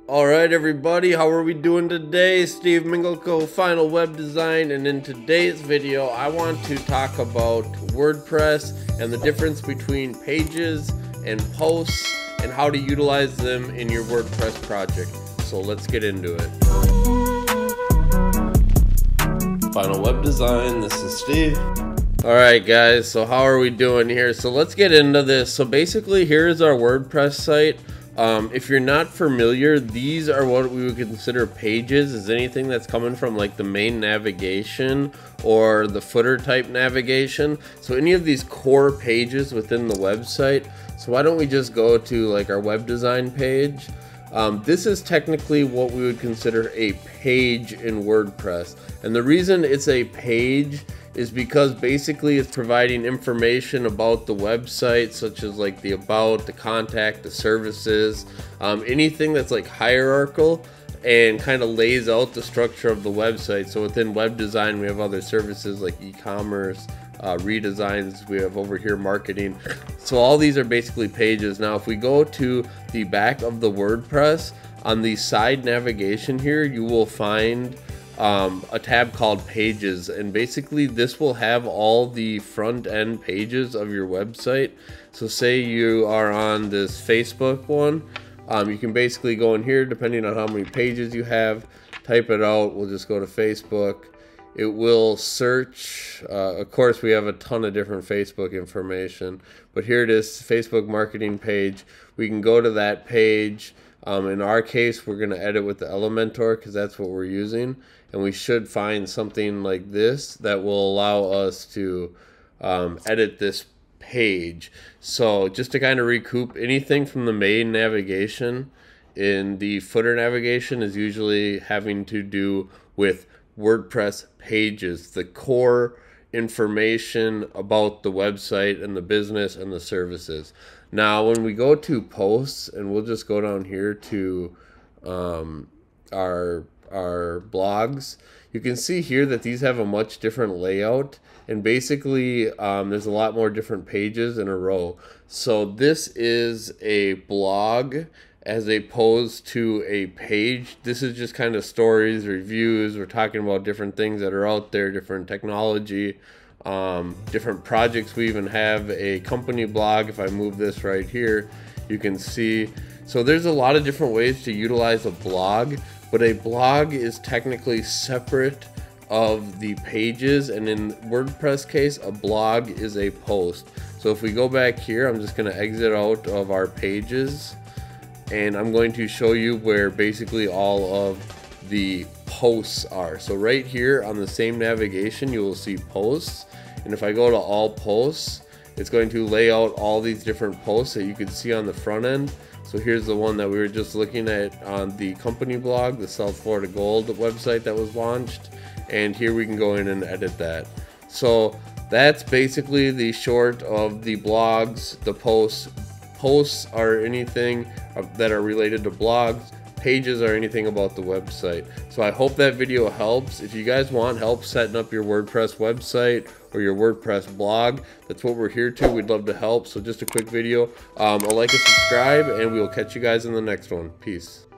Alright everybody, how are we doing today? Steve Mingleco, Final Web Design, and in today's video I want to talk about WordPress and the difference between pages and posts and how to utilize them in your WordPress project. So let's get into it. Final Web Design, this is Steve. Alright guys, so how are we doing here? So let's get into this. So basically here's our WordPress site. If you're not familiar, these are what we would consider pages, is anything that's coming from like the main navigation or the footer type navigation. So any of these core pages within the website. So why don't we just go to like our web design page. This is technically what we would consider a page in WordPress. And the reason it's a page is because basically it's providing information about the website, such as like the about, the contact, the services, anything that's like hierarchical and kind of lays out the structure of the website. So within web design we have other services like e-commerce, redesigns, we have over here marketing. So all these are basically pages. Now if we go to the back of the WordPress, on the side navigation here you will find a tab called pages, and basically this will have all the front end pages of your website. So say you are on this Facebook one, you can basically go in here depending on how many pages you have, type it out. We'll just go to Facebook. It will search, of course we have a ton of different Facebook information, but here it is, Facebook marketing page. We can go to that page. In our case we're going to edit with the Elementor because that's what we're using, and we should find something like this that will allow us to edit this page. So just to kind of recoup, anything from the main navigation in the footer navigation is usually having to do with WordPress pages, the core information about the website and the business and the services. Now when we go to posts, and we'll just go down here to our blogs, you can see here that these have a much different layout, and basically there's a lot more different pages in a row. So this is a blog as opposed to a page. This is just kind of stories, reviews. We're talking about different things that are out there, different technology, different projects. We even have a company blog. If I move this right here, you can see. So there's a lot of different ways to utilize a blog, but a blog is technically separate of the pages, and in WordPress case a blog is a post. So if we go back here, I'm just going to exit out of our pages, and I'm going to show you where basically all of the posts are. So right here on the same navigation you will see posts, and if I go to all posts, it's going to lay out all these different posts that you can see on the front end. So here's the one that we were just looking at on the company blog, the South Florida Gold website that was launched, and here we can go in and edit that. So that's basically the short of the blogs, the posts. Posts are anything that are related to blogs. Pages are anything about the website. So I hope that video helps. If you guys want help setting up your WordPress website or your WordPress blog, that's what we're here to. We'd love to help. So just a quick video. Like and subscribe, and we will catch you guys in the next one. Peace.